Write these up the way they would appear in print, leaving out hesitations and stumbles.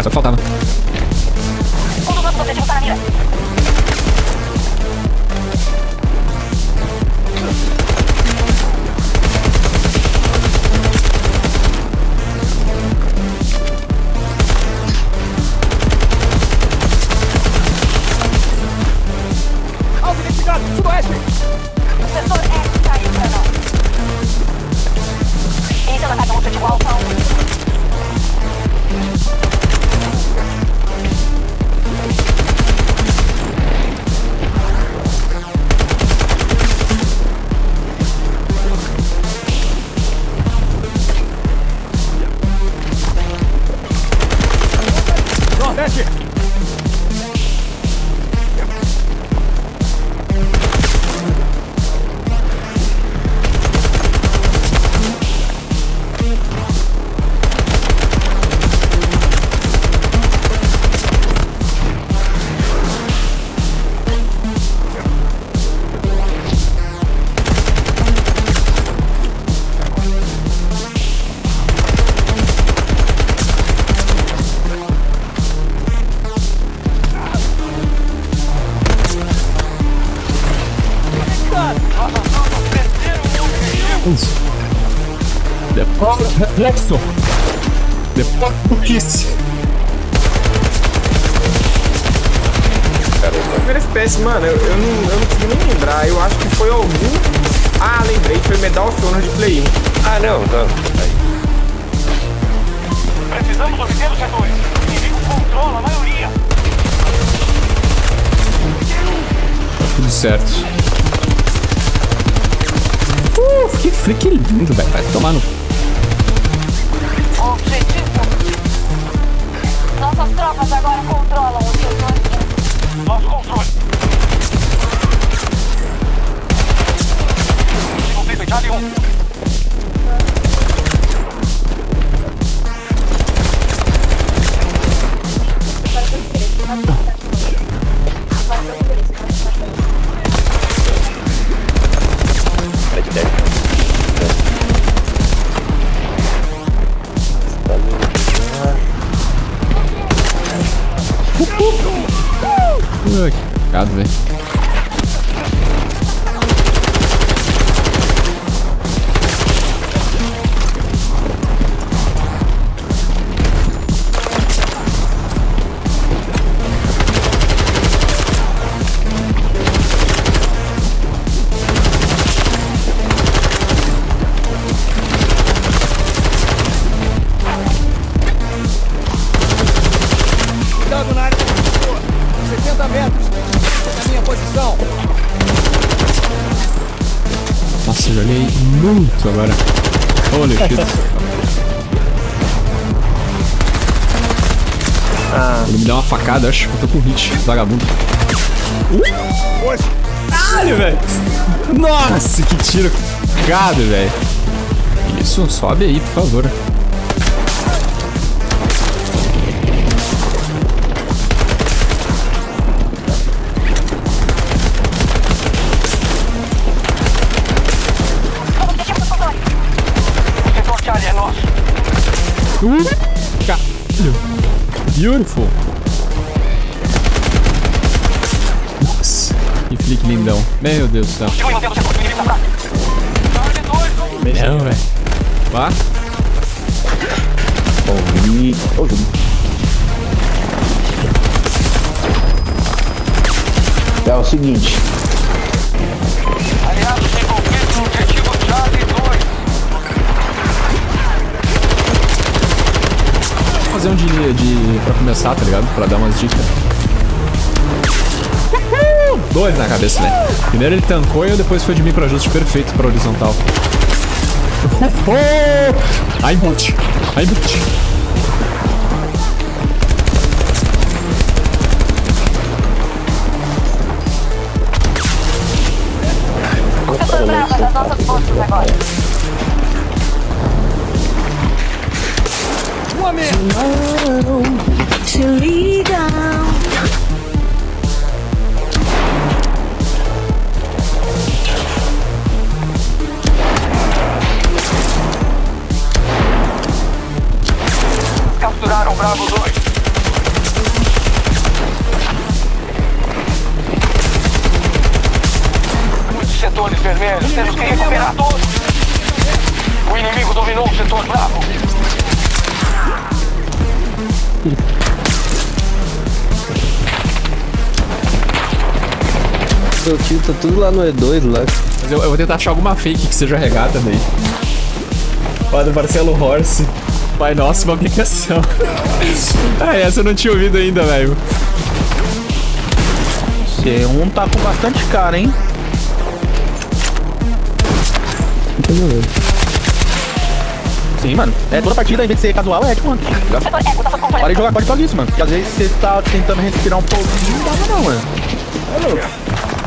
só que faltava. Alvo identificado, sudoeste! O setor S caiu pra nós. Esse é o atacão objetivo Alfa 1. Nordeste! Reflexo. Depois do kiss. Primeira espécie, mano, eu não consegui nem lembrar. Eu acho que foi algum. Ah, lembrei, foi Medal of Honor de Play 1. Ah, não. Precisamos obter os setores. O inimigo controla a maioria. Tá tudo certo. Que lindo, velho. Vai tomar no. Objetivo. Nossas tropas agora controlam o setor. Nosso controle. Conflito Charlie 1. Que cagado, velho. Cuidado na área. 70 metros. Na minha posição. Nossa, eu joguei muito agora. Holy shit. Ele me deu uma facada, eu acho que eu tô com hit, vagabundo. Caralho, velho. Nossa, que tiro cagado, velho. Isso, sobe aí, por favor. Caralho. Beautiful. Nossa, que flick lindão. Meu Deus do céu. Não, velho. Vá. É o seguinte. Aliados envolvidos no objetivo Charlie 2. Fazer um pra começar, tá ligado? Pra dar umas dicas. Dois na cabeça, velho. Primeiro ele tancou e depois foi de mim pra ajuste perfeito pra horizontal. Aimbot. Aimbot. Setor Brava das nossas forças agora. Uma merda. Se liga. Capturaram Bravo 2. Meu tio tá tudo lá no E2 lá. Mas eu vou tentar achar alguma fake que seja regata também. Padre Marcelo Horse. Pai nosso, uma aplicação. Ah, essa eu não tinha ouvido ainda, velho. C1 tá com bastante cara, hein? Sim, mano. É toda partida, em vez de ser casual, é tipo, mano. Para de jogar código isso, mano. Porque às vezes você tá tentando respirar um pouquinho, não dá não, mano. É louco.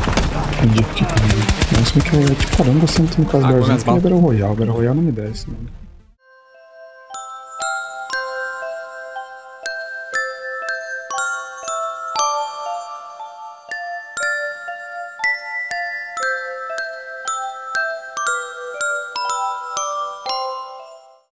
Entendi. Mas como que eu, tipo, caramba, eu sempre no caso do Argento, que é Battle Royale. Battle Royale não me desce, mano.